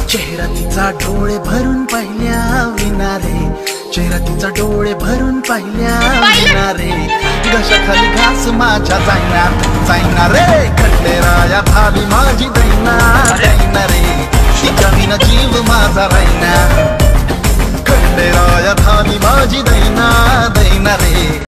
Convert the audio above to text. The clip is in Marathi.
चेहरा तिचा डोळे भरून पाहिल्या विना रे, चेहरा तिचा डोळे भरून पाहिल्या विना रे, घशाखाली घास माझ्या जाईना रे, खंडेराया झाली माझी दैना रे, तिच्या विना जीव माझा राहीना, खंडेराया झाली माझी दैना रे।